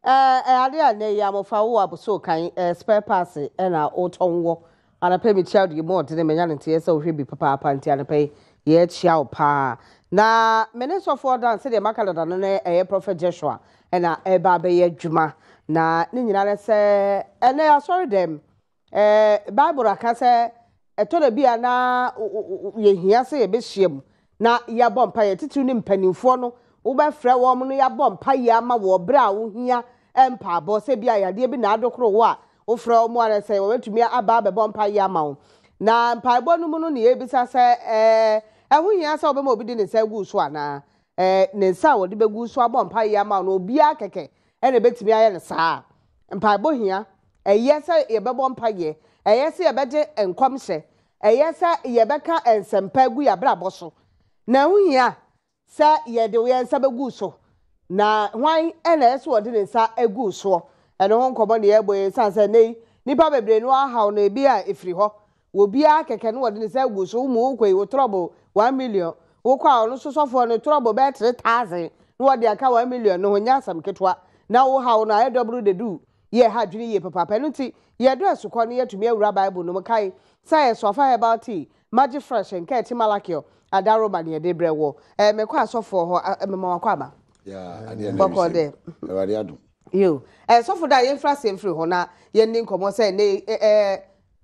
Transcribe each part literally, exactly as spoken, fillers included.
eh ade a ne ya mofa wo abuso kan spare parts e na otonwo ana pe mi chia de mo de me nya nte se ohwe bi papa papa nti ana pe ye chia o pa na minister of dance de makalada no ne eh prophet Joshua na e ba be ye dwuma na ne nyina ne se ene asori dem eh bible aka se eto da bia na ye hia se ye be hiem na ya bompa ye titiri ni mpanimfo no wo ba frɛ wo mo no ya bompa ye ama wo bra wo hia empa bo se bia yade bi na adokro wo a wo frɛ wo mo ara se wo betumi aba be bompa ye ama wo na mpa bo no mu no ne ye bisa se eh ehu hia se wo be ma obi di ne se gu so ana eh ne sa wo de be gu so abompa ye ama no obi akeke ene betumi aye ne saa mpa bo hia eye se ye be bompa ye eye se ye beje enkom hye eye se ye beka ensempa gu ya bra bo so na hu hia se ye de ye nsa be gu so na hwan ene se wo de ne nsa egu so ene ho nkomo ne ye boye sanse nei nipa bebre no aha no ebi a efiri ho wo bia keke no wo de ne nsa egu so mu kwei wo trouble one million wo kwa no sosofo no trouble be three thousand no wo de aka one million no nya asam ketwa na wo ha no aw de do ye ha dwene ye papa pa no ti ye do asukọ no ye tumi awura bible no kai say so afa about tea magic fresh nke ti malakio adaro ma ne de brewo eh me kwa asofo ho emema kwa ba yeah ade na boko de ewari Adom yo eh sofo da ye fra sem free ho na ye ni nkomo say ne eh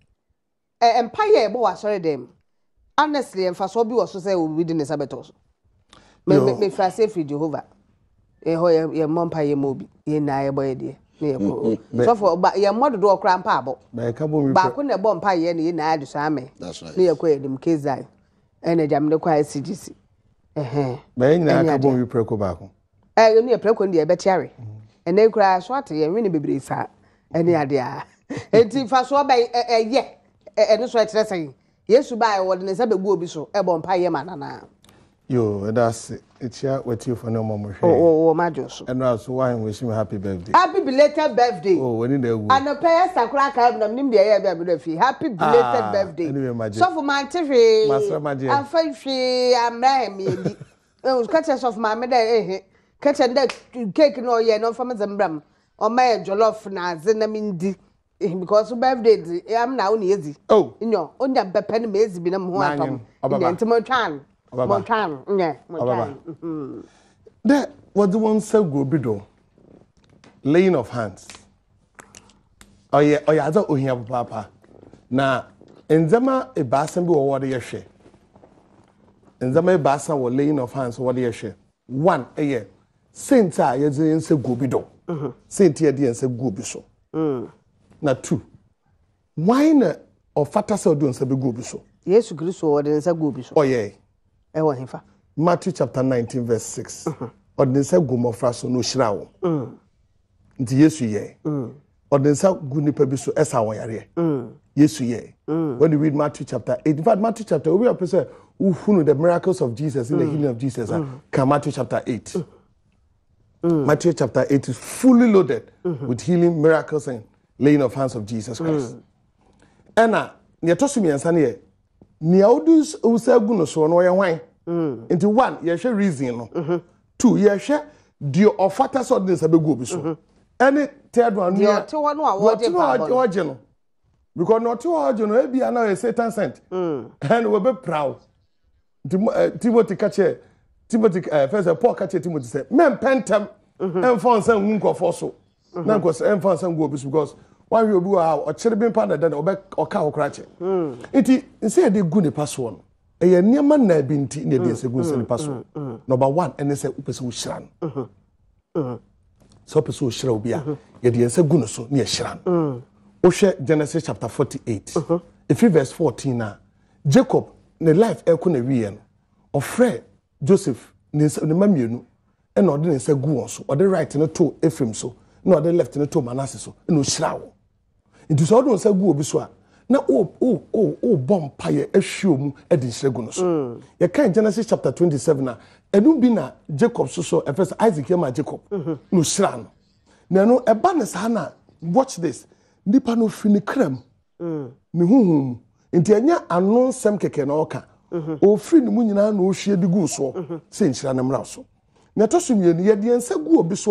eh empire e bo wa sorry dem honestly emfa so bi wo so say we within the sabetos me me fra say free Jehovah eh ho ye mompa ye mobi ye na ye boye de ne ko so for ba ye mododo okra mpa abo ba ka bo mi ba ko ne bo mpa ye ne ye na adu so ame ne ye ko edim kezai ene jam ne kwa C G C eh ba ye nyina ka bo mi preko ba ko eh ne preko ne ye betiare ene kura so ate ye wini bebre sa ene ade a enti fa so ba ye ene so etre sen Yesu ba ye wode ne sa begbu obi so e bo mpa ye manana yo that's it's here with you for no more. Oh, oh, my Josh. And also, why wish him happy birthday. Happy belated birthday. Oh, when in the wood. And the pay Sakura Cab, Nim the air, baby. Happy belated birthday. Anyway, so for my T V, Master Magic. I'm Frenchy, I'm Miami. Oh, catches of my mother, eh? Catch and that cake no ye, no from Zambram. Or my jollof na zenamindi. Because birthday, I'm now easy. Oh, you know, on your penny maze be no more. Intimate Montan, yeah, Montan. That was the one so good, bido. Laying of hands. Oh, yeah, oh, yeah, oh, yeah, papa. Now, in Zama, a basin be what you share. In Zama, a basin or laying of hands, what you share. One, a year. Saint, I didn't say good bido. Saint, I didn't say good biso. Now, two. Why not or fatter so doing say good biso? Yes, Christ, or didn't say good biso. Oh, yeah. Ewa hifa. Matthew chapter nineteen verse six. Ordinance gumofra so no shirawo. Nti Yesu ye. Ordinance gunipa bi so esa won yare. Yesu ye. When you read Matthew chapter eight, in fact Matthew chapter we are person who know the miracles of Jesus in the healing of Jesus. Come Matthew chapter eight. Matthew chapter eight is fully loaded with healing miracles and laying of hands of Jesus Christ. Ena, ne tosu mi ansa ne ni audus usagu no so no ye hwan into one ye hwe reason no two ye hwe the ofata so de sabegu obi so any third one no ye te ho no awode pa no because no te ho no e bia na Satan sent and we be proud Timothy kache Timothy first Paul kache Timothy say men pentem en fon san hunko foso na nko en fon san go obi because why you be a chiribin pa na da obe oka okrache enti nse de gu ne paso no e ye niam na binti ne de nse gu nse ne paso number one ene se upese wo hira no so upese wo hira obi a ye de nse gu no so ne hira no o hwe Genesis chapter forty-eight if verse fourteen na Jacob ne life e ko na wiye no ofre Joseph ne ne mamienu e na ode ne nse gu won so ode right no to Ephraim so na ode left no to Manasseh so e no hira wo nti so do nsa gu obi so a na o o o o bom paye ahwom edi nsregu no so ye kan Genesis chapter twenty-seven na enu bi na Jacob so so first Isaac yema Jacob no sra no na no eba ne sa na watch this nipa no fini kram ne huhum nti anya anu nsem keke na oka o firi ne mu nyina na o hwie bi gu so se nhyira ne mra so na to so mie ne ye de nsa gu obi so a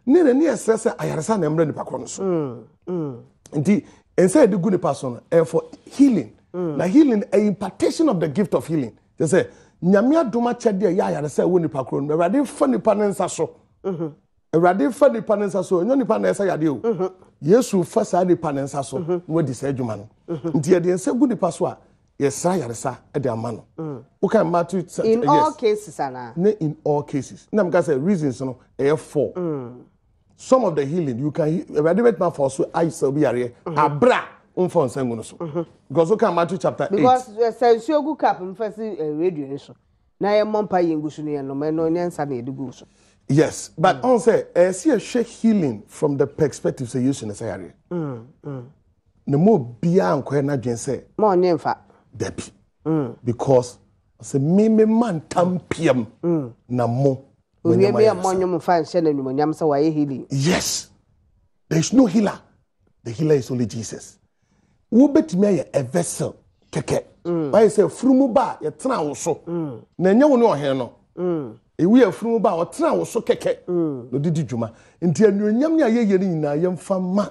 ne ne ne esese ayaresa na emre nipa kono so mm mm nti ense de gu nipa so no for healing mm. na healing a impartation of the gift of healing they say nyame adoma chede ya ayaresa wo nipa kono no awrade fa nipa ne nsa so mhm awrade fa nipa ne nsa so enyo nipa na esa yade o mhm yesu fa sa nipa ne nsa so wo di sa adwuma no nti ye de ense gu nipa so a yes yaresa e de amano wo kan Matthew in yes. all cases ana in all cases na mka say reasons no e four mm. some of the healing you can evaluate my for so I so be are abra unfo nsangu no so because we can Matthew chapter eight because sense ogu cap mfasi radio so na ye mompa yengu so ne no no nyansa na edugu so yes but mm. on say e see a shake healing from the perspective say you should say are mm mm no mo bia anko na dwen say mo nyemfa debi mm. because say me me man tampiam mm. na mo we me amonyum fa nse na numonyam say why healing yes there is no healer the healer is only Jesus wo betime ye a vessel keke mm. why say frumu ba ye tena wo so mm. na nya wo ne ohen no mm. ewi ya frumu ba o tena wo so keke mm. no didi dwuma nti anuonyam ne ayeye ni nyina ye mfa ma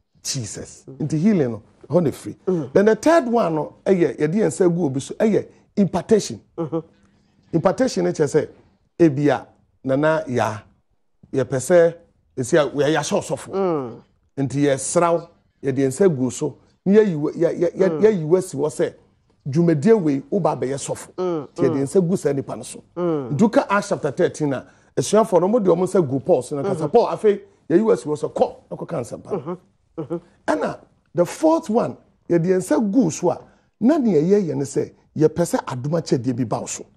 Jesus mm. nti healing no honey free mm. then the third one no eye ye de ensa gu obi so eye impartation mm-hmm. impartation e say ebia nana ya ye pese esi we ya shosofo mm. nti ye sraw ye de ensa gu so ye ye ye ye yiwasi wo se dwumadie we uba be ye sofo ti ye de ensa gu sa nipa no so duka Acts chapter thirteen na esuan for no mo de o mo sa gu Paul so na kasa Paul afi ye yiwasi wo so ko na ko kan sampa ana the fourth one ye de ensa gu so a na ne ye ye ne se ye pese adoma chede bi ba so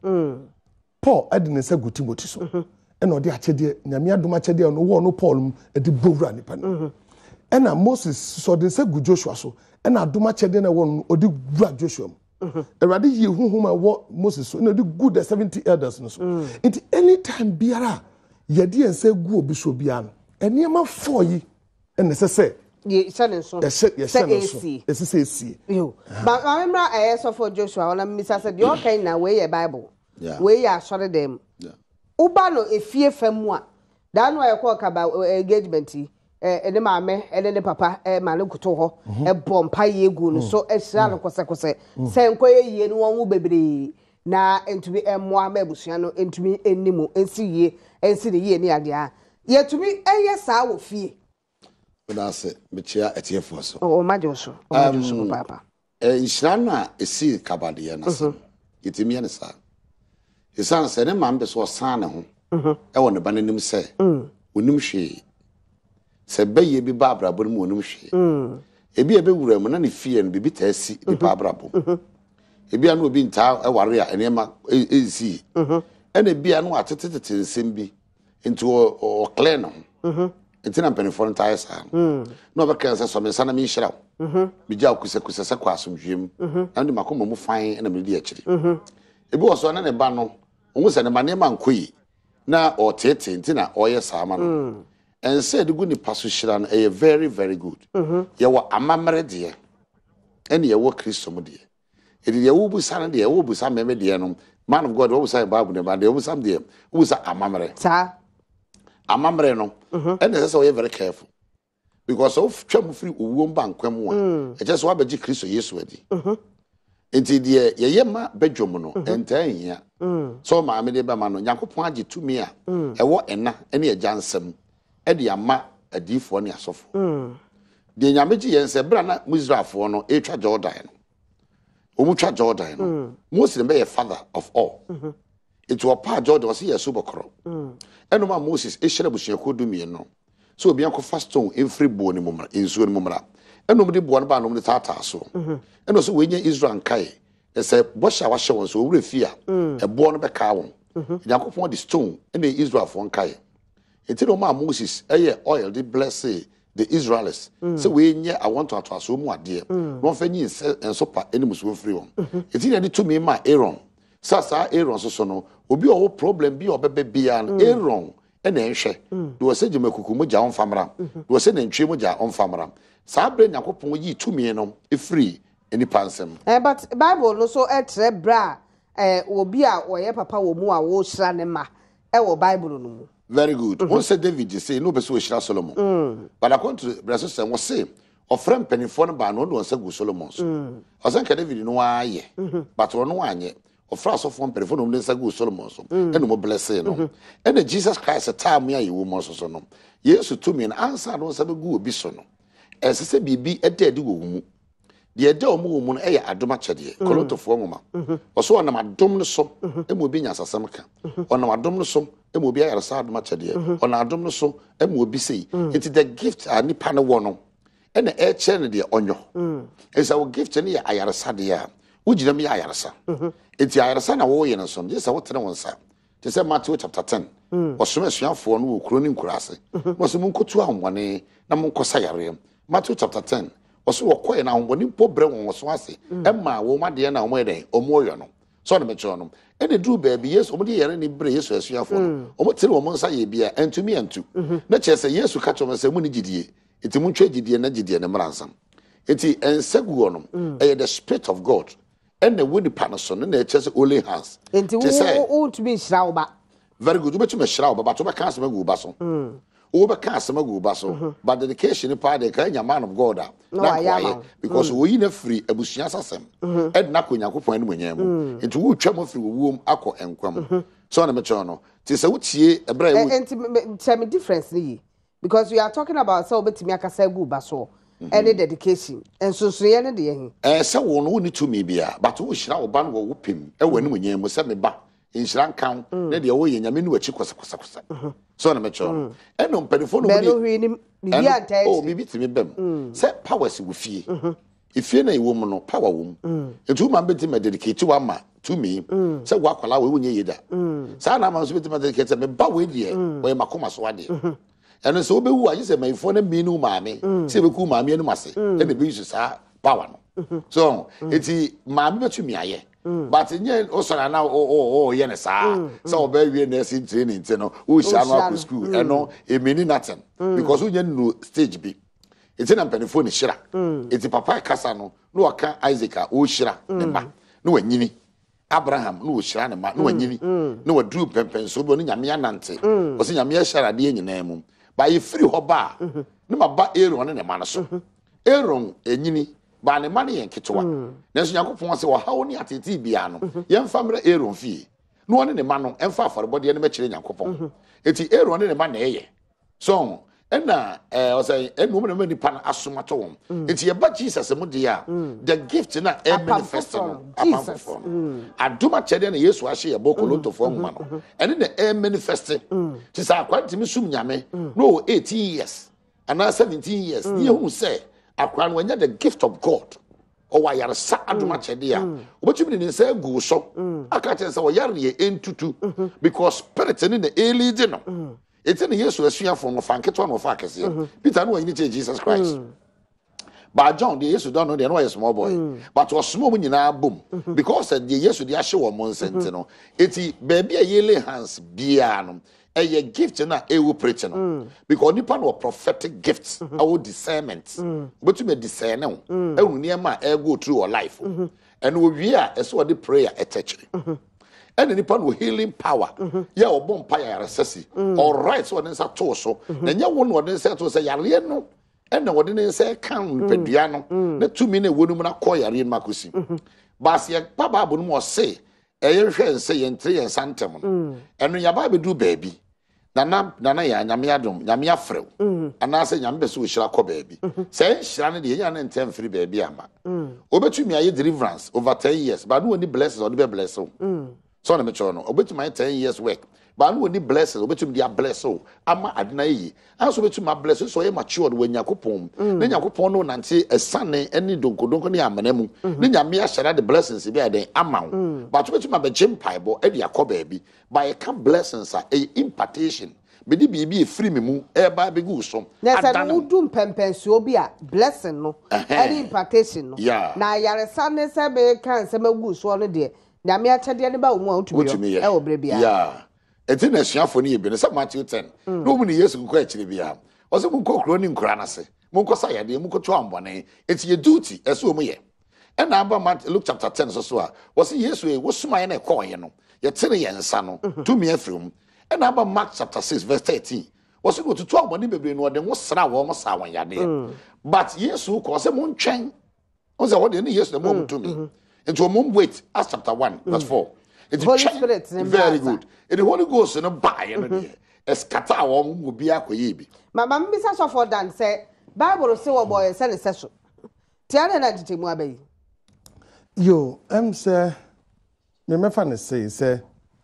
Paul adine ensa gu Timothy so ena odi achede nyame adoma chede no wo no Paul mu edi bowura nipa no ena Moses so de ensa gu Joshua so ena adoma chede na wo odi gura Joshua mu erade yi huhuma wo Moses so ena odi gu the seventy elders no so it anytime biara ye de ensa gu obi so bia no enema four yi ena se se ye sane so yes yes yes say see yo but I remember I saw for Joshua when Mister said you okay na we your Bible yeah we ya short them yeah uba no efie famu a dan no ayekọ ka ba engagement eh ene maame ene ne papa eh ma ne kuto ho e bompa ye egu no so e hira no kose kose se nkoye yie no won wo bebre na entumi emmoa ma abusua no entumi ennimu ensi yie ensi ne yie ne ade a yetumi eye saa wo fie That's Michia at here for so. Oh, my Joshua. Oh, Joshua, Papa. In Shrana, a sea cabadian. It's a mianisa. His son said, a man was son. I want to abandon him, say, Unum she. Said, Bay be Barbara, but Munum she. A be a big room and any fear and be bit as the Barbara. A be no being town, a warrior, and Emma is he. And a be unwatted to Simbi into or Clenham. Entina penifo ntae sa no be kan se so me sana me nhira mhm me gya kusa kusa se kwa asomdwem na de makoma mu fan na me di akiri mhm ebi wo so na ne ba no onwu se ne ma ne ma nkoyi na o tete entina o ye sa ma no ense de gu ni paso hira no e very very good mhm ye wo amamre de ene ye wo Kristo mu de e de ye wo bu sana de ye wo bu sa meme de no man of God wo bu sa Bible ne ba de wo bu sam de wo bu sa amamre sa amamre no and that's why very careful because of twam free owuom ba nkwam a e just wa beji Kristo Yesu adi enti de ye ye ma bedwom no enta hia so ma me de ba ma no Yakopon age tumi a e wo ena ene e jansem e de ama adifo ne asofo de nyameji yen se bra na Israelfo no e twa Jordan no omu twa Jordan no Moses be ye father of all it was part Jordan was here subokro eno ma Moses e hyere busuako dumie no so obi anko faston every bo ni mumra insuo ni mumra eno mde bo no ba no mde tata so eno so wenye Israel kai e se bosha wa hye won so owre fia e bo no be ka won Yakopon the stone eno Israel fo kai enti no ma Moses e ye oil the bless the Israelites so wenye I want to ato mu ade no fa nyi enso pa eni muso free won enti na de to me ma Aaron sasa Aaron so so no obi o problem bi obebe bia no Aaron e na ehwe do wose gye makuku mu gya on famra do wose na ntwe mu gya on famra sa bre Yakopon yi tumi no e free eni pansem eh but Bible no so e tre bra eh obi a oye papa wo mu a wo hira ne ma e wo Bible no mu Very good. Mm-hmm. Once David you say no person will Solomon. Mm. But according to Brazil say was say or friend penny for ba no one say go Solomon. Mm. I think David no aye. But one anye or frass of one penny for no say go Solomon so. And no bless no. And Jesus Christ a time me you mo so no. Yes to me an answer no say go bi so no. As say bibi e dey go mu. The ede omo mu no e ya adoma chede kolotofo nwoma oso onam adom no so e mo bi nya asasam ka onam adom no so e mo bi ayarasa adoma chede onam adom no so e mo bi sei it the gift ani pa no wo no e na e che ne de onyo e sa wo gift ne ya ayarasa de ya wo gina me ayarasa enti ayarasa na wo ye no so je sa wo tene won sa te say Matthew chapter ten osome suafo no wo kuro ni nkurase mo so mun kotu ahwone na mun kosa yare Matthew chapter ten oso wokoye na homboni mpo bre won so ase emma wo made na omo eden omo yo no so na mecho no e de dru ba bi Yesu omo de yare ni bre Yesu asuafo no omo tire omo nsa ye bia entumi entu na chese Yesu ka chomo se mu ni gidie eti mu ntwe gidie na gidie ne mransam eti ensagu no e the spirit of God and the woody panason na chese only hands enti wo to be shira ba very good wo betu me shira ba but wo be kan asema gu ba so wo be kan asema gu ba so but dedication pa de kan nya man of God a na kwaye because wo yi na free abusua sasem ed na ko Yakobon ne monyam enti wo twa mo free wo wom akọ enkwam so na me cho no ti se wo tie ebra e wo enti tell me difference ni because we are talking about so betimi akasa gu ba so any dedication and so so ye ne de hin eh se wo no ni to me bia but wo hira wo ba no wo pem e wo ne monyam se me ba inhira kan na de wo ye nyame no wachi kosa kosa kosa so na me cho e no mpedifo no ni bibi antai oh bibi timi bem se power si wo fie ifie na iwo mu no power wo mu etu ma beti ma dedicate wa ma to me se wo akwala we wonye yeda sa na ma so beti ma dedicate me ba we die wo ye makoma so ade eno so obewu ayi se maifo na mi nu maame se be ku maame enu mase e de be use sa power no so eti maame betu mi aye but nye osona na o o o ye ne sa so obe wie na si training te no o sha no akọ school eno e meni nothing because o nye no stage bi eti na penifo ni shira eti papa kasa no no aka Isaac a o shira ne ma no wanyini Abraham no shira ne ma no wanyini no wadru pempen so bo no nyame anante o se nyame shira de nyina mu ba ye free ho ba no ma ba Aaron ne ma no so Aaron enyini ba ne ma ne yen ketewa na so Yakobon se wo hawo ni ateti bia no ye mfa mra Aaron fie no one ne ma no emfa afarebode ne ma kire Yakobon eti Aaron ne ma na eye so ena eh o say enu mo ne nipa na asomato won enti ye ba Jesus mu de a the gift na e manifest no Jesus aduma chede na Yesu ahye ye bokolotofo nwuma no ene na e manifest ti sa akwanti mi sum nyame no eighteen years and seventeen years ye hu say akwan wanya the gift of God o wa yare sa aduma chede a obetumi ni nsa gu so aka che say o yare ye entutu because spirit ni na elide no it's in the years to assume from a fanket one of Fakes. Peter, no, you need Jesus Christ. But John, the years don't know they know a small boy. But was small when you now boom. Because the years to the Asher one sentinel. It's baby a yearly hands bianum. A gift and a will preaching. Because Nippon were prophetic gifts, our discernment. But you may discern now. And near my air go through our life. And we are as what the prayer attached. And nipa no healing power ya obon pa ya resesi all right so den sa to so na nya won no den sa to say yare no and na wode den sa kan pedua no na tumi na wonu na ko yare no makosi bas ye pa babo no mo say e ye hwe nse ye ntre ye santem no eno ya ba be du baabi na na na na ya nyame adom nyame afrew ana se nyame be so hira ko baabi say hira ne de ya na ntem free baabi ama obetumi aye deliverance over ten years but no any blessings or be bless o so na me cho no obetumi ten years work but no any blessings obetumi dia bless o ama adna yi anso obetumi bless so ye matured when Yakobon na Yakobon no nante esane eni donkodonko ne amanemu ne nyame ahara the blessings bi aden ama but obetumi be jempaibo e dia ko baabi by a can blessings are a impartation bedi bibi e free me mu e ba be gu so adana no dum pempensuo bi a blessing no any impartation no na yaresa ne se be kan se magu so no de nyame achade ne ba wo mu a otumi e wo bre bia yeah enti na suafo ne bi ne se Matthew ten no mu ne Yesu ko akire bia o se mu ko kro ni nkura na se mu ko sayade mu ko to ambone enti ye duty e so mu ye e na aba Luke chapter ten so so a wo se Yesu e wo suma ye na ko ye no ye tere ye nsa no tumi afiri mu And about Mark chapter six, verse thirteen. Was it go to twelve money baby no den wo sra wo mo sa wan yade. But yes who cause them twɛn. On say what the yes the mom to me. Into a mom wait as chapter one, verse four. It's Holy Spirit very good. And the Holy Ghost no buy and escata wo mo bi akoye bi. Mama mbisa so for dan say Bible say wo boy say say so. Tiare na tete mu abayi. Yo, I'm say me me fan say say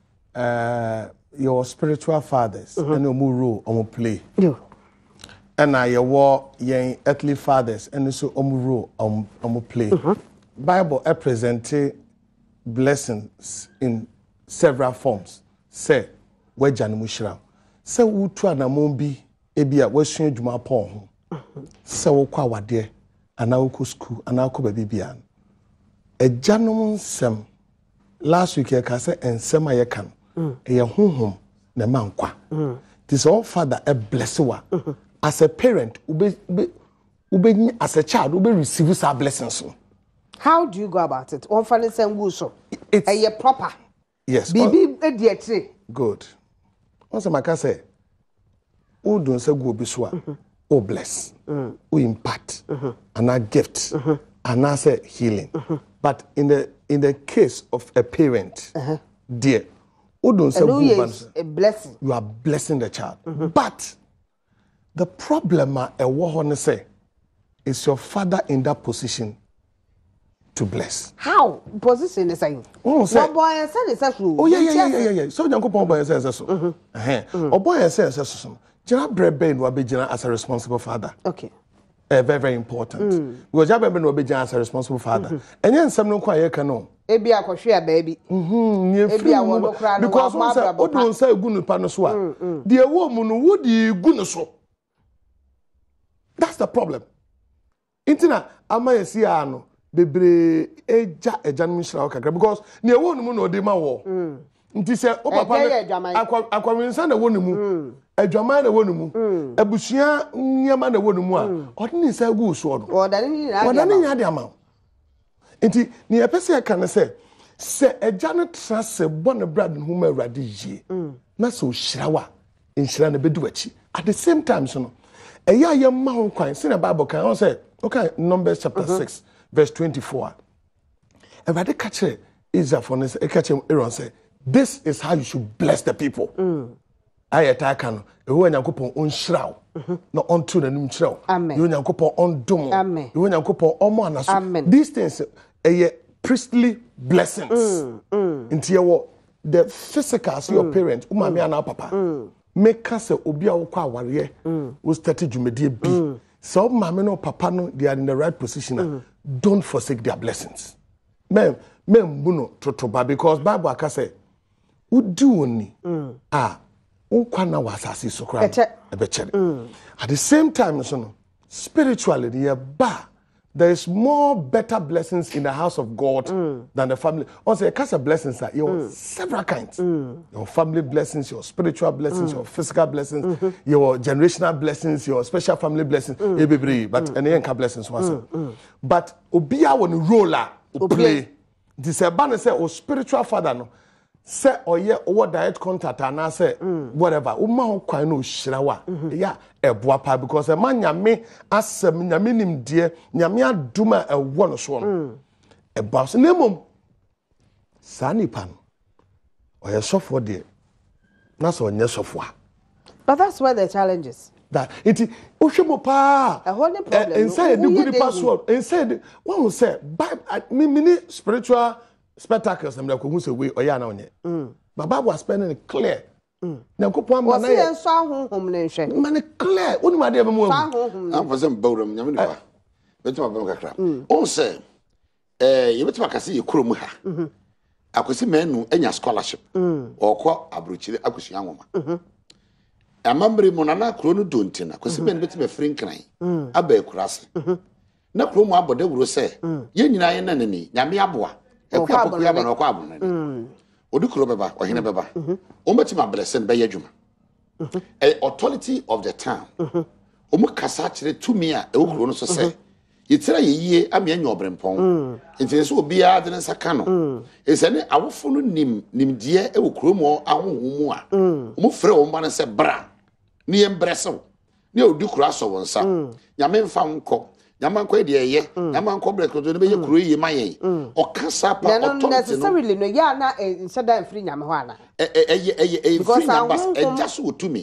uh your spiritual fathers mm-hmm. and your role on play. Yo. And I your your earthly fathers and so on role on on play. Mm-hmm. Bible represent blessings in several forms. Say we janu mushra. Say wutu anamombi ebi a wasua dwuma pon ho. Say wo kwa wade ana wo ko school ana wo ko baby bia. E janum nsem last week e ka say ensem aye kan. Eye honhom na mankwa. This all father a bless wa. As a parent, ube ube as a child, ube receive some blessings. How do you go about it? One funny same so. It's a proper. Yes. Bibi e die tre. Good. Once I can say, who don't say go be so, oh bless, who impact, and a gift, and I say healing. But in the in the case of a parent, dear. Who don't say a blessing. You are blessing the child. Mm-hmm. But the problem I want to say is your father in that position to bless. How? Position is saying. Oh, say, boy and son is true. Oh yeah, yeah, yeah, yeah, yeah. So you go boy and say so. Eh. Oh boy and say so. Jana brebe no be jana as a responsible father. Okay. Uh, very very important. Mm. Because jana brebe no be jana as a responsible father. Mm-hmm. And yen some no kwa ye kan ebi akohwe baby mhm ebi awo no kra no because one say o don say egu no pa no so a de ewo mu no wo de egu no so. That's the problem. Intina ama yesi a no bebre eja eja no shira o kakra because ne ewo no mu no de ma wo nti se o papa akwa akwa na wo no mu adwaman na wo no mu abusua nyama na wo no mu a o de ni say egu so no o da ni ni o da ni nya de ama. Inti ni epese kan say se eja no tra se bon brad hu ma awrade yie na so hirawa nhira na bedu achi at the same time so no eya ye ma ho kwan se na Bible kan on say okay Numbers chapter uh-huh. six verse twenty-four awrade ka kire Israel for this e ka kire Aaron say this is how you should bless the people mm. ayeta kan ewo nyankopon on hiraw no onto na nim hiraw ewo nyankopon on dom ewo nyankopon omo anaso these things a priestly blessings mm, mm. Into your the physical mm. your parents umami mm. and papa mm. make us obi a wokwa aware we start dwumedie bi mm. so mama no papa no they are in the right position mm. don't forsake their blessings men men buno totoba because Bible aka say udi oni mm. ah unkwa na wasase so kra ebe at the same time so no spiritually the ba there is more better blessings in the house of God mm. than the family. Also, a cast of blessings are your mm. several kinds. Mm. Your family blessings, your spiritual blessings, mm. your physical blessings, mm-hmm. your generational blessings, your special family blessings. Mm. But mm. and then blessings was. Mm. Mm. But obia when roller play. This a banner say or spiritual father no. Say or yeah or direct contact and I say mm. whatever. Uma ho kwan no shirawa. Yeah. Ebuapa because a man nyame asem nyame nim die nyame aduma ewo no so no e boss nemom sanipan o ye sofo de na so onye sofo a but that's where the challenge is that it ohwemo pa a whole problem inside the good password inside one will say me mini spiritual spectacles them like who say we oya na onye but Bible was spelling it clear. Na kopon ma na ye so ahonhom ne hwe man clear oni ma de be mo am Afisem bawram nyame nipa betima bam kakra on say eh ye betima kase ye kurom ha akosi manu anya scholarship okọ abrochire akosi anwoma amambre mo na na kro no dontina akosi manu betima free nkran aba ekurase na kro mu abode wuro say ye nyina ye nanani nyame aboa ekwa pokua ba na okọ abonani Odukuro beba, or hina beba. Omatima blessing by yajuma. A authority of the town. Omu kasachire to me a ukrono so say. yitira yiye ame anya obrempon enti so obia de nsa ka no ese ne awofo no nim nimdie e wo kromo ahohomu a mo frɛ wo ma no se bra ne yembrɛsew ne odi kura so wonsa nyame mfa nko nyama nko de eye nyama nko break to ne be ye kuro yi mayen o kasa pa authority no necessarily no ya na nseda free nyame ho ana eh eh eh eh free numbers e just otumi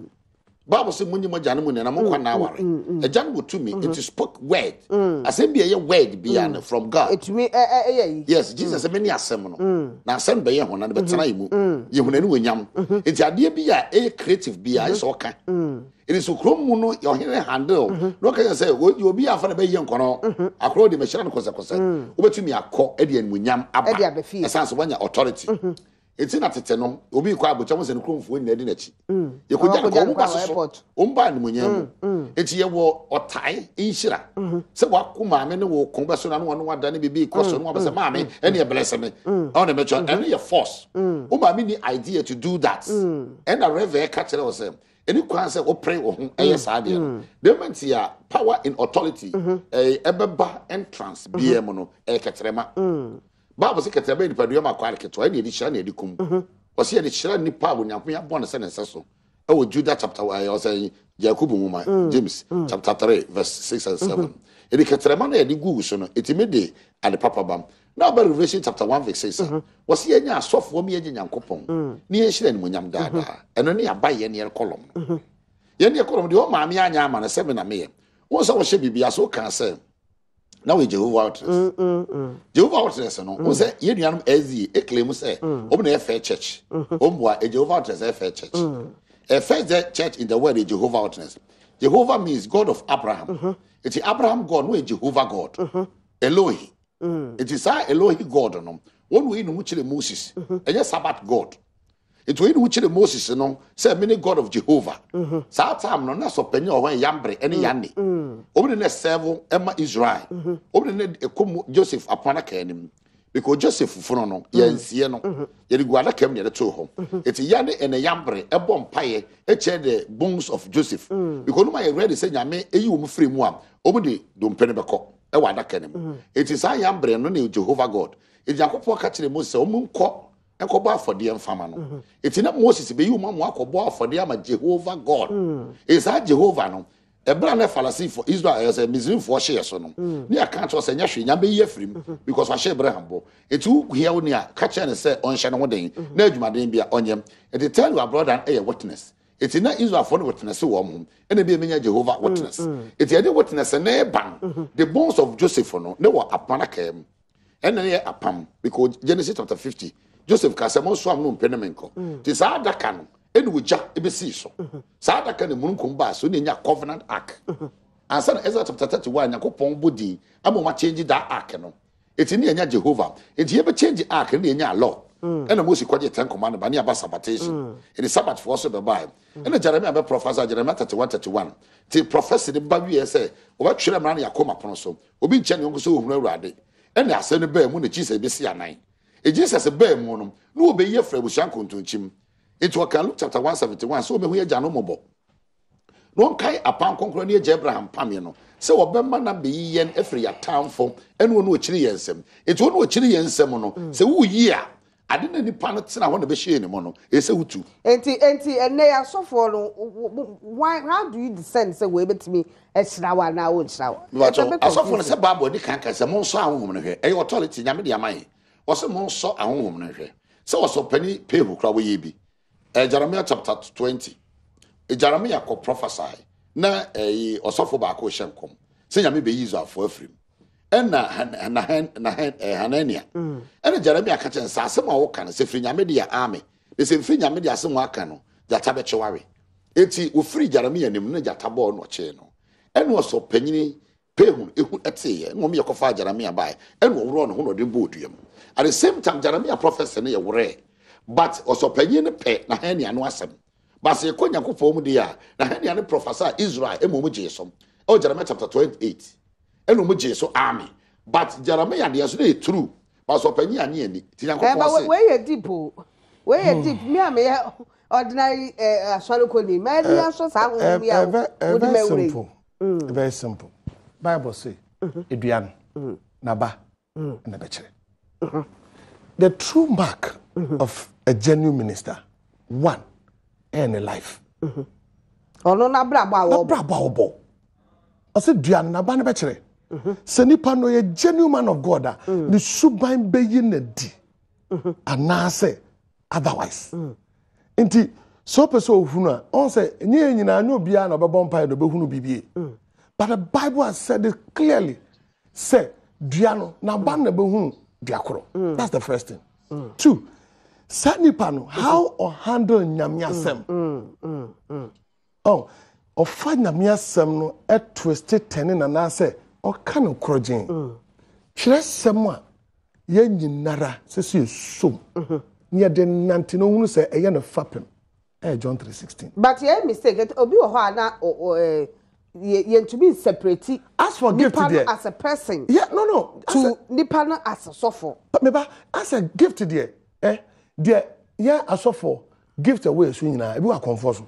Bible say munyi mo jane mu ne na mo kwa na aware e jane otumi it spoke word asem be ye word be an from God etumi eh eh yes Jesus say many asem no na asem be ye ho na be tena imu ye hu na ni wonyam enti ade bi a e creative bi a so ka it is ukrom mu no your hand handle no can say obi afa na be ye nkono akro de mehira no kosa kosa obetumi akọ e de anmunyam aba e sense wanya authority eti na tete no obi kwa abocha mo se no kromfo ni adi na chi ye ko jan ko mo kwaso o mba ni munyam eti ye wo otai inhira se wa ko maame ne wo kon beso na no no wada ne bibi koso no wa se maame ene ye bless me o na mecho ene ye force o maame ni idea to do that and a reve ka kire o se eni kwan se o pray wo ho eye sa de no the moment ya power in authority eh ebeba entrance bi em no e ka kire ma Bible say kete be nipa duo makware keto e di shira na edi kum o se di shira nipa abonyanko ya bon se ne seso e wo Judah chapter one o say Jacob nwoma James chapter three verse six and seven e di ketere ma na edi gu so no etimede ade papa bam na about Revelation chapter one verse six wo se anya asofo mi anya nyankopon ni ye shira ni monyam daada eno ne abaye ne yer kolom ye ne kolom de o maami anya ama na seven na me wo se wo hye bibia so kan say now we Jehovah Witness. Mm, mm, mm. Jehovah Witness, no. We say you know as he claim say, open a fair church. Omwa a Jehovah Witness a fair church. A fair church in the word is Jehovah Witness. Jehovah means God of Abraham. It's Abraham God, no Jehovah God. Elohi. It is our Elohi God, no. One we know which is Moses. And yes, Sabbath God. It we know which is Moses, no. Say many God of Jehovah. Sa time no na so penyo when yambre any yanni. Obi ne serve Emma Israel. Obi ne ekom Joseph apana kanim. Because Joseph funo no yensie no. Ye de guada kem ne to ho. It yane ene yambre e bom paye e che the bones of Joseph. Because no my ready say nyame eyi wo mfiri mu am. Obi de dompene beko e wada kanim. It is I yambre no ne Jehovah God. It Jacob ka kire Moses o mu nko enkoba afode mfama no. It na Moses be yi wo mamu akobo afode ama Jehovah God. Is that Jehovah no. Ebra na fallacy for Israel as a Muslim for share so no. Ni aka to say nya hwe nya be ye frim because wa share Abraham bo. Etu here woni a ka kire ne say on hye no woden na adwumaden bia onyem. It tell your brother a witness. It na Israel for witness wo mo. E na be menya Jehovah witness. It ye witness na ban the bones of Joseph no ne wo apana kam. E na ye apam because Genesis chapter fifty Joseph ka say mo so am no mpenemenko. Ti sa adaka no eni wuja ebesi so saa adaka ne mununkum ba so ne nya covenant ark ansa na Ezra chapter thirty-one yakopon body amo ma change that ark no eti ne nya Jehovah eti ye be change ark ne nya law ena Moses kwaje ten command ba ne aba sabbatation eni sabbath for so be buy ena Jeremiah be professor Jeremiah thirty-one thirty-one ti professor de ba wi say oba twere mra na yakoma pono so obi nche ne nko so ohunu awurade ena ase ne ba mu ne Jesus be si anan e Jesus ba mu no no obe ye fra busan kontonchim. It was Luke chapter one seventy-one. So we hear Jano Mobo. No kai upon concluding Abraham Pamino. So Obama na be yen every a town for and one which yensem. It won't watch yensemono. So who year? I didn't any planets and I want to be sharing mono. It's a utu. Enti enti and they are so for why how do you descend say we bet me a shower now would shower? I saw for the Bible the canker a monster woman here. A authority Yamidi Amai was a monster a woman here. So was so penny pay who crowd ye be. Uh, Jeremiah chapter twenty. Uh, Jeremiah ko prophesy na eh osofo ba ko hye nkom. Se nyame be Israel for afrim. Ena na na na Hanania. Ena Jeremiah ka chen sa asem a wo ka no se firi nyame de ya army. De se firi nyame de asem wo aka no, jata be cheware. Eti wo firi Jeremiah nim na jata bo no che no. Ena oso panyini pehun ehu eteye. No me yakofa Jeremiah bai. Ena wo woro no ho no de boduam. At the same time Jeremiah prophesy na ye wore. But also penny pe na hen ya no asem but se ko nyankopon mu dia na hen ya ne professor Israel emo mu jesom o Jeremiah chapter twenty-eight eno mu jeso army but Jeremiah dia so dey true but so penny anye ani ti nyankopon say we ye deep we ye deep me am ye ordinary asoro ko ni me dia so sa ho mi a very simple very simple Bible say eduan naba na bechere the true mark of a genuine minister one and a life ono na bra ba wo bra ba wo ase duan naba na bechere se nipa no ye genuine man of God the suban beyi na di anase otherwise nti so person ohunu a on say nye nyina anya obia na obebon pai do behunu bibie but the Bible has said it clearly say duano na ba na behunu diakoro that's the first thing two sanipano how or handle nyamiasem oh ofa nyamiasem no e twist ten na na say o ka no krojin kire sem a ye nyinara sese som ne de nante no hunu say eye no fapem eh John three sixteen but ye mistake obi wo ha na ye to be separate as for gift there as a person yeah no no to nipa no as a sofo but me ba as a gift there eh there yeah as sofo gift away so nyina e bi wa comfort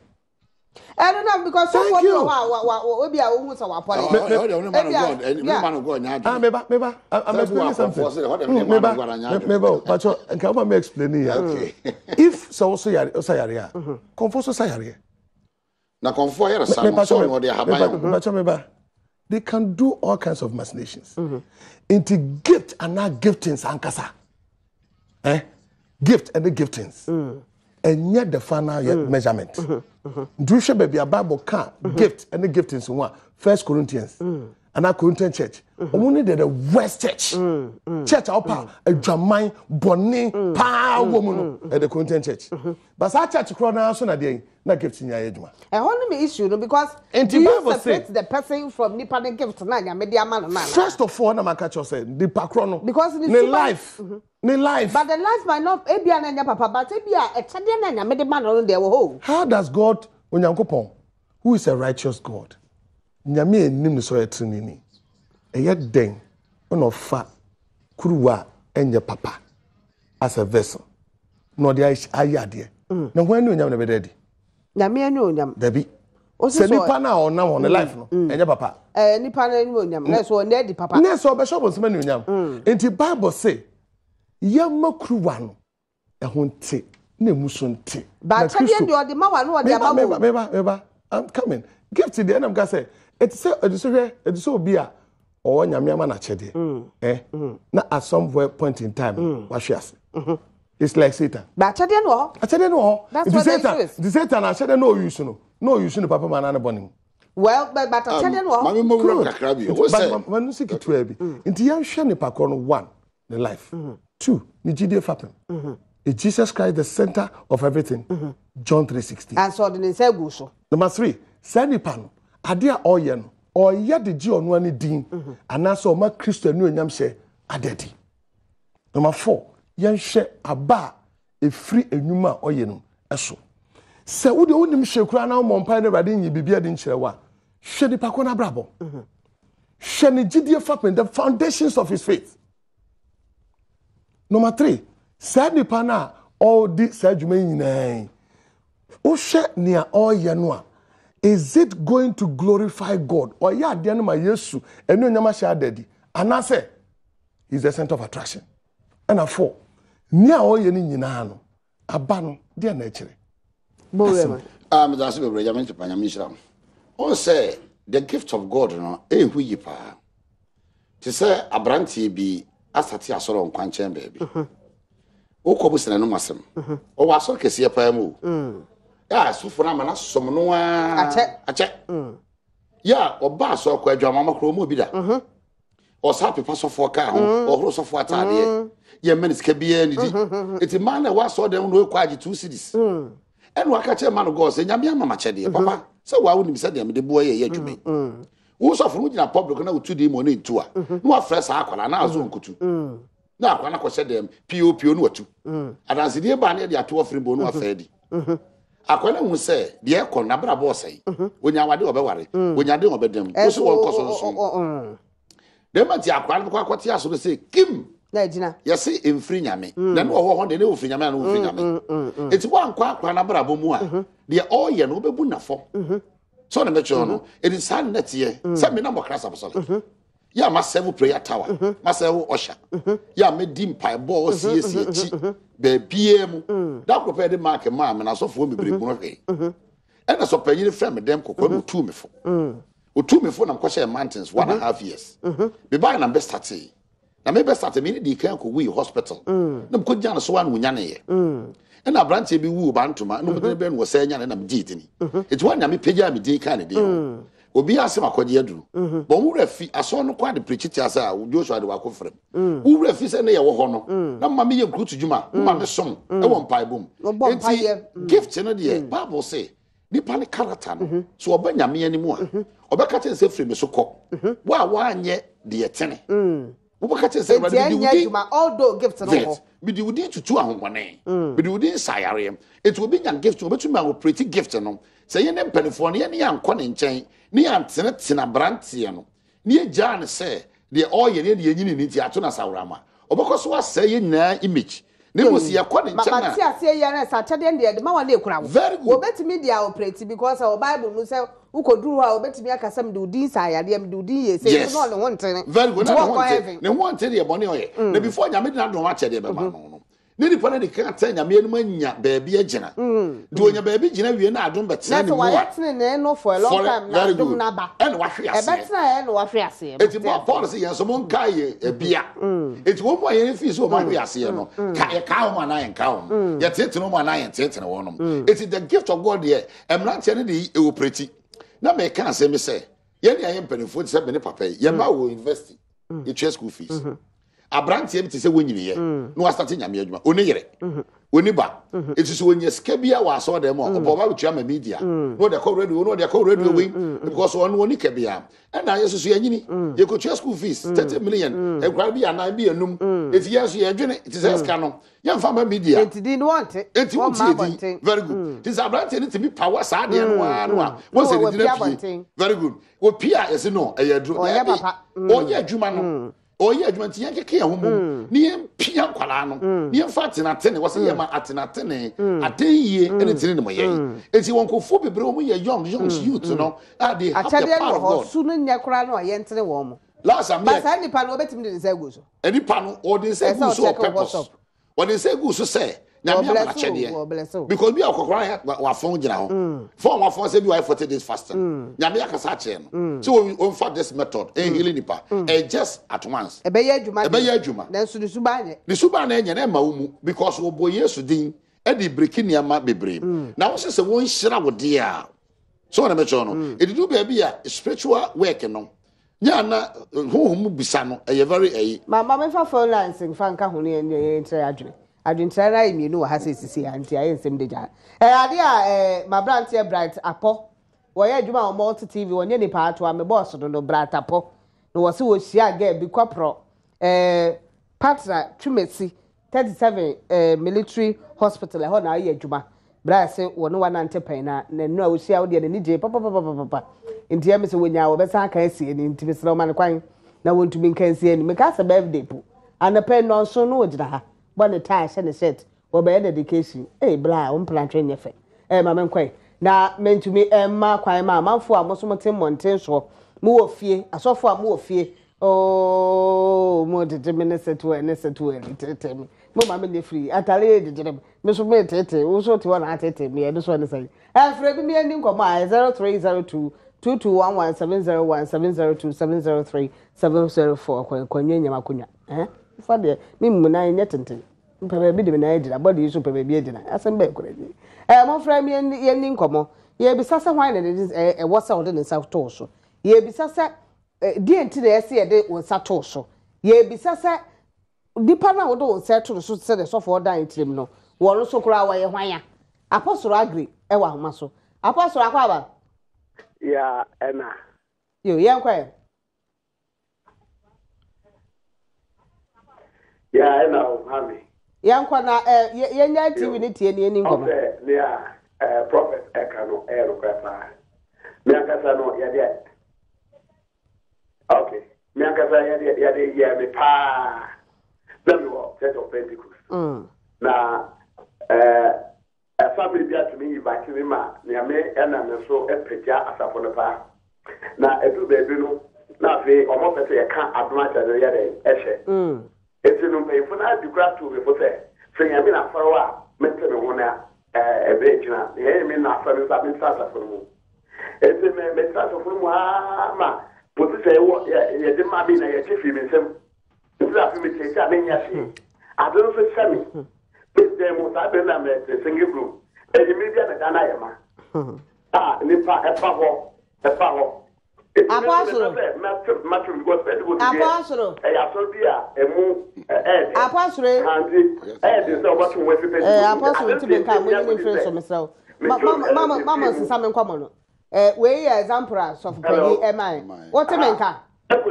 I don't know because so what you wa obi a wo so wa pole no man of God nya ah me ba me ba I'm explaining something me ba me ba but can I explain here okay if so so yare so yare comfort so yare na comfort here some so no dey haban they can do all kinds of machinations into gift and not giftings ankasa eh gift and the giftings and yet the final measurement do you baby a Bible can gift and the giftings one First Corinthians and our Corinthian church only the West church church opa a Jamaican bonny pa woman at the Corinthian church but our church crowd now so na dey na gift in your age ma e honey me issue no because do you separate the person from nipa the gift na ya media man na first of all na catch us say the pakro no because the life the life but the life might not e bia na nya papa but e bia e chade na nya media man no dey wo how does God onyankopon who is a righteous God nyame enim so etrinini eye den ono fa kuruwa enye papa as a vessel no dey ayade na hwan no nyam na bedadi nyame anu onyam dabi se nipa na onam on life no enye papa eh nipa na anu onyam na so na di papa na so be shop nsema ni onyam enti Bible say yamma kuruwa no e ho nte na emuso nte ba chade ndi odi ma wa no odi aba meba meba meba I'm coming gift the end am ga say it say it say it say obi a o nyame ama na chede eh na at some point in time wa hwease it's like Satan ba chade no a chede no it is Satan the Satan a chede no use no no use no papa man na bonim well but but chede no mama mo wura kakra bi o say man no siki to abi nti yan hwe ne pakro no one the life two ni gide fapem is Jesus Christ the center of everything John three sixteen and so the say go so number three sani pano ade a oye no oye de ji onu ani din anaso o ma Kristo ni onyam hye adedi number four yen hye aba e free enwuma oye no eso se wo de wonim hye kura na mo mpa ne rade nyi bibia de nkyere wa hye de pako na brabo hye ne gidie fapen the foundations of his faith number three sani pana all di sajuma nyinaa o hye ne a oye no a is it going to glorify God or ya de no ma Yesu enu nyama sha daddy anase is the center of attraction and a four ni a oye ni nyina no aba no de na akire bo um that's be bre jamen panya mishra on say the gift of God no e hu yi pa ti say abrantie bi asate asoro nkwanchen ba bi o ko busena no masem o wa so kese pa mu ya sufo na mana som no a ache ache ya oba so kwa adwama makro mu bi da mhm o sa pepa so fo ka ho o horo so fo atade ye menis ka bia ni di eti man na wa so dem no kwa agi two cities mhm enu aka che man go se nyame ama machede papa se wa wonim se dem de bo ye ye adwuma mhm wo so fo no gina public na otu di mo na ntu a no wa fresh akwala na azo nkutu mhm na akwana ko se dem pop no watu mhm adanse die ba na de ato ofre bo no afadi mhm akwana hu se de ekọ na bra bo sai onya wade obeware onya de obedem wo so won koso so dem ati akwana ko akwati aso no se kim na gina yesi emfiri nyame na no ho ho de ne ofiri nyame na ofiri nyame eti wa nkwa akwa na bra bo mu a de oye no obebu nafo so na mecho no edi san net ye se me na mo krasa bosole ya ma serve prayer tower ma serve usher ya me di mpai bo o sie sie chi be bie mu da ko pe de mark ma me na so fo me bre mu no hwe e na so panyin frem dem kokko mu tu me fo o tu me fo na mkɔ mountains one and a half years be buy na be start na me be start me di kan ko we hospital na mkɔ gya na so wan wunya ne ye e na branch bi wu ba ntoma no me be no se nya na me di tini it one na me pagya me di kan ne di obi asem akɔde aduru bo mu rafi aso no kwa de preachiti asa a Joshua de wako frem wu rafi se ne ye wo ho no na ma me ye krutu djuma ma me som e wo mpai bom enti gift no de Bible say nipa ne character no so oba nyame ani mu a oba ka ten se frem me so kɔ wa wa anye de yetene wo ba ka ten se de wudi although gift no ho bi di wudi tutu ahonwane bi di wudi sayare eti obi nya gift obetu ma operate gift no se ye ne mpanifo no ye ne yankɔ ne nkyɛn ne yantene tena brantie no ne ye gya ne se de oye ne de nyini ne ti ato na sawrama obekɔ so asɛ ye nyina image ne mo si yakɔ ne nkyɛn na ma ti ase ye na sa kyade de de ma wa na ekura wo obetimi dia operate because our Bible no say ukoduru ha obetimi akasam de udin sa yade am de udin ye say no ne wontene very good na wontene ne wontene de bɔne oye na before nyame na do ma kyade be ma no no ne ni pone de kan ta nyame anu anya baabi agina do onya baabi gina wie na adom betena ne mu a that's why ne no for a long time na adom na ba and wa hwe ase e betena e no wa hwe ase eti bo Paul say yen so mon kai e bia eti wo mo yen fi so mo hwe ase no ka e ka ho na yen ka ho ye tete no mo na yen tete no wo no eti the gift of God here emrante ne de e operate na me kan say me say ye ne ayen penifo say be ne papa ye ba wo university e twa school fees abrantie bi te se wonyini ye no wa start nyame adwuma oni yere oni ba eti so onye ska bia wa so dem o bo ba bitua ma media no de call radio no de call radio we because one oni ka bia and na yeso so yanyini ye ko twa school fees thirty million e kwa bia na bia num eti yeso ye dwene eti se ska no ye mfa ma media eti din want eti want very good this abrantie ni to be power sa de no wa no a won se di na very good o pia yesi no e yadru o ye papa o ye adwuma no oye adwumanti yan keke ho mum ni en pia kwala no ni en fa tenatene wo se ye ma atenatene adenye ene tene ne mo ye enti won ko fo bebre wo ye young young youth no ah they have the power of God su no nya kwala no ye ntene wo mo last am but any pa no betim de say go so any pa no or dey say go so purpose or dey say go so say nyame ama chede because bi akokora wa fon gina ho fon wa fon say bi wa forty days fasting nyame akasa che no so we for this method e healing nipa e just at once e be ye adwuma e be ye adwuma na so su ba nye ni su ba na enye na ma wo mu because wo bo Yesu din e di breaking niama bebre na wo se won hira wo de a so na me cho no e di do ba bi a spiritual work no nya na ho mu bisa no e very eh mama me fa phone lines fa nka ho ne e entre adwene adwintra na imienu wa hase sisi anti aye nsem deja eh ade a eh ma brant e bright apo wo ye adwuma o multi tv wonye ni pa ato a me boss do no bright apo no wo se wo hia ga bi kwapro eh patra twimesi thirty-seven eh military hospital ho na aye adwuma bra se wo no wana ntepan na na nu a wo hia wo de ni je papa papa papa nti ya me se wonya wo be sa kan sie ni nti be se man kwan na wontumi kan sie ni me ka se birthday pu anape no so no ogina ha bon tie she ne shirt wo be dedication eh bra on plan train ye fe eh ma men kwai na mentumi eh ma kwan ma manfo a moso moten monten so mu wo fie asofo a mu wo fie oh mo de me ne setu e ne setu e tete mi mo ma me ne free atale de de me so me tete wo so ti wona tete mi e so ne sai eh free bi mi ani nkoma zero three zero two two two one one seven zero one seven zero two seven zero three seven zero four kwanwa nyama kunya eh for the me muna nye tenten mpebe bi de na ejira body so pebe bi ejira asem ba ekure ni eh mo fra mi ye ni nkomo ye bi sasa hwan na de e wasa wo de ne sa to so ye bi sasa di enti na ese ye de wo sa to so ye bi sasa dipa na wo de wo sa to so se de so for dan tirim no wo no so kura wa ye hwan ya apostle agri e wa homa so apostle akwa ba ya ena yo ye nkwa ya ena o mami yankwa na eh ye nya T V ni tie ni ni ngoma okay ne a eh prophet ekano e ro kwa pa me akasa no ya de okay me akasa ya de ya de ya me pa na me wo set of Pentecost mm na eh a family bi atumi invite me ma na me ena me so e peja asafo no pa na edu bebi no na fe omo pese ye kan adoma chade ye dey ehye mm eti no me funa dikra to me fo se fe ya me na farawa mente me ho na eh ebe jina ye me na fara sa me sa sa fo mu eti me me sa sa fo mu ha ma poti se wo ye de ma bi na ye chifi me nsem eti afi me che cha me nya shi adon fe sami pe de mo ta be na me single group e mi bia na dana ye ma ah ni pa e pa ho e pa ho Apostle. Apostle. Eh, Apostle. Emu. Eh. Apostle. Eh, this is what we want to do. Eh, Apostle to be come when you influence on myself. Mama, mama, mama, since I'm in common. Eh, we are example of Penny. Am I? What a man can.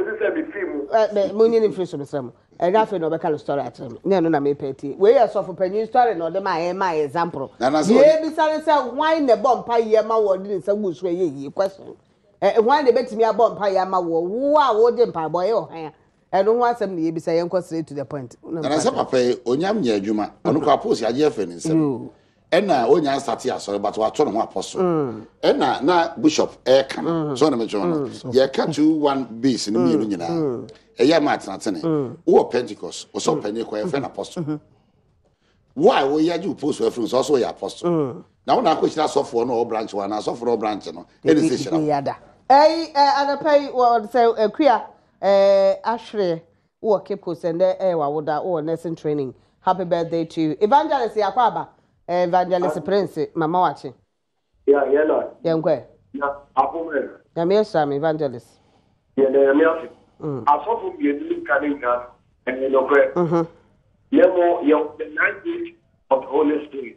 Eh, when you influence on myself. And I feel no better story at him. No, no, me petty. We are so for Penny story. No, the my my example. Yeah, be silent. Say why the bomb pie? Yeah, my word is a good way. Question. Eh one dey betimi abọ mpa ya ma wo wo a wo de mpa boy o han e no ho asem na ye bi say enko straight to the point na say papa onyam nya adwuma onu kwa post aje afa ni nsem e na onya start ya so but wa to no apostle e na na bishop e kan so na me jo no ye ka two one base ni mienu nyina e ya ma atene wo Pentecost wo so pani ko e friend apostle why wo ya ju post we friend so so ya apostle na wo na akwechira sofo no branch wa na sofo no branch no e dey say shira Eh, anapai what say Kuya eh Ashre wo keep course and eh wa woda wo nursing training. Happy birthday to you. Evangelist Yakwaba. Evangelist Prince Mama Wachi. Yeah, yeah Lord. Yeah, nkwe. Yeah, apomen. Ya me sam evangelist. Yeah, na me afi. Mm. Asofo bi edin kaninga and no kwe. Mhm. Nemo yo the ninth of the Holy Spirit.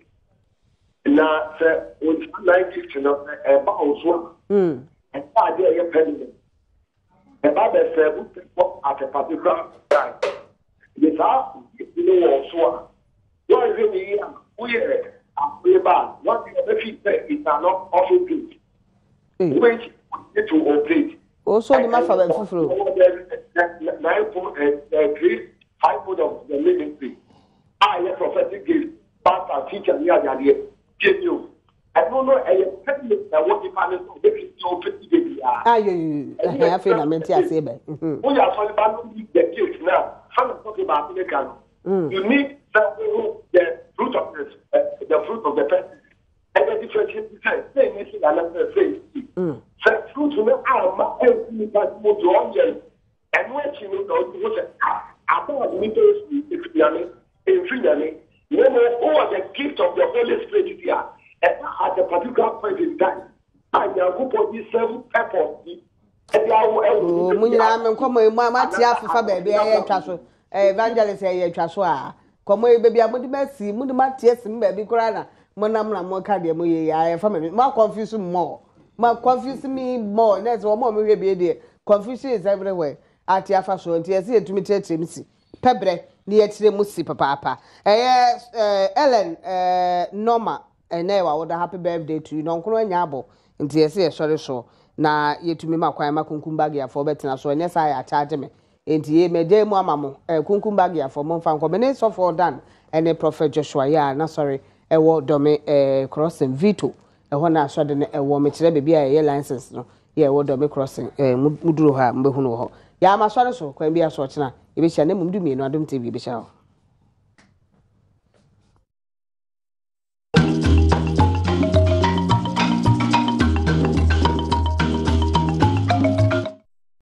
Na se o ninth no e ba oso. Mm. And I dare your penny. And by the seven at a particular time. This are, you know, also. What is in the year? We are a bad. What you have to is not often good. Which need to obey. Also, the matter of the nine foot and three, five foot of the ministry. I am prophetic gift, pastor, teacher, near the idea. Give you. I don't know, I am what if I don't make so pretty baby. Ah, you, I feel I'm meant to say, we are talking about the gift now. How to talk about the You need the fruit of this, uh, the fruit of the person. And the differentiation between saying this and another saying. So, fruit to me, I'm not helping you, but more to all you. And when you know, you was about the meters, if you are in freedom, you know, over the gift of the Holy Spirit here. At the particular point in time, I am going to seven purpose. Oh, Munya, I'm coming, Mamma, Tiafa, baby, I am evangelist, I am Trasua. Come away, baby, I'm going to mercy, Mudima, yes, baby, Corana, Monamla, Mocadia, I am family. More confusing more. More confusing me more. That's one more, maybe, dear. Confusion is everywhere. At Tiafa, so and tears here to me, Timsy. Pebre, near to the Musi, Papa. Eh, Ellen, eh, Norma. And now, what a happy birthday to you, no one yabo. And yes, yes, sorry, so. Na yetumi makwa ma kunkumbagi ya for betina so ene sa ya charge me enti ye me dey mo amamo eh kunkumbagi ya for mo fa nko me so for dan ene prophet Joshua ya na sorry e wo dome eh crossing veto e ho na so de ne e wo me kire bebia ye license no ye wo dome crossing eh muduro ha mbehunu ho ya ma sorry so kwa bia so kina e be chia ne mumdu mi no adom T V be chia